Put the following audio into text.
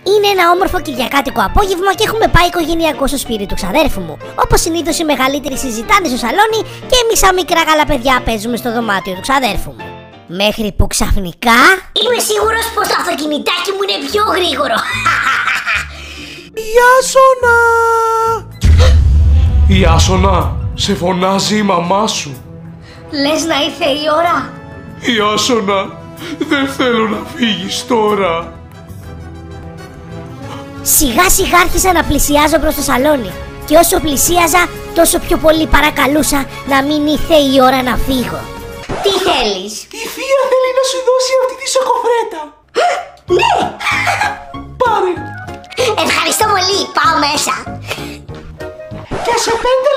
Είναι ένα όμορφο κυριακάτικο απόγευμα και έχουμε πάει οικογενειακό στο σπίτι του ξαδέρφου μου. Όπως συνήθως οι μεγαλύτεροι συζητάνε στο σαλόνι και εμείς σαν μικρά καλά παιδιά παίζουμε στο δωμάτιο του ξαδέρφου μου. Μέχρι που ξαφνικά... Είμαι σίγουρος πως το αυτοκινητάκι μου είναι πιο γρήγορο. Ιάσονα! Ιάσονα, σε φωνάζει η μαμά σου. Λες να ήρθε η ώρα? Ιάσονα, δεν θέλω να φύγεις τώρα. Σιγά σιγά άρχισα να πλησιάζω προς το σαλόνι και όσο πλησίαζα τόσο πιο πολύ παρακαλούσα να μην ήρθε η ώρα να φύγω. Τι θέλεις? Η θεία θέλει να σου δώσει αυτή τη σοκοφρέτα. Ναι! Πάρε. Ευχαριστώ πολύ, πάω μέσα. Και σε 5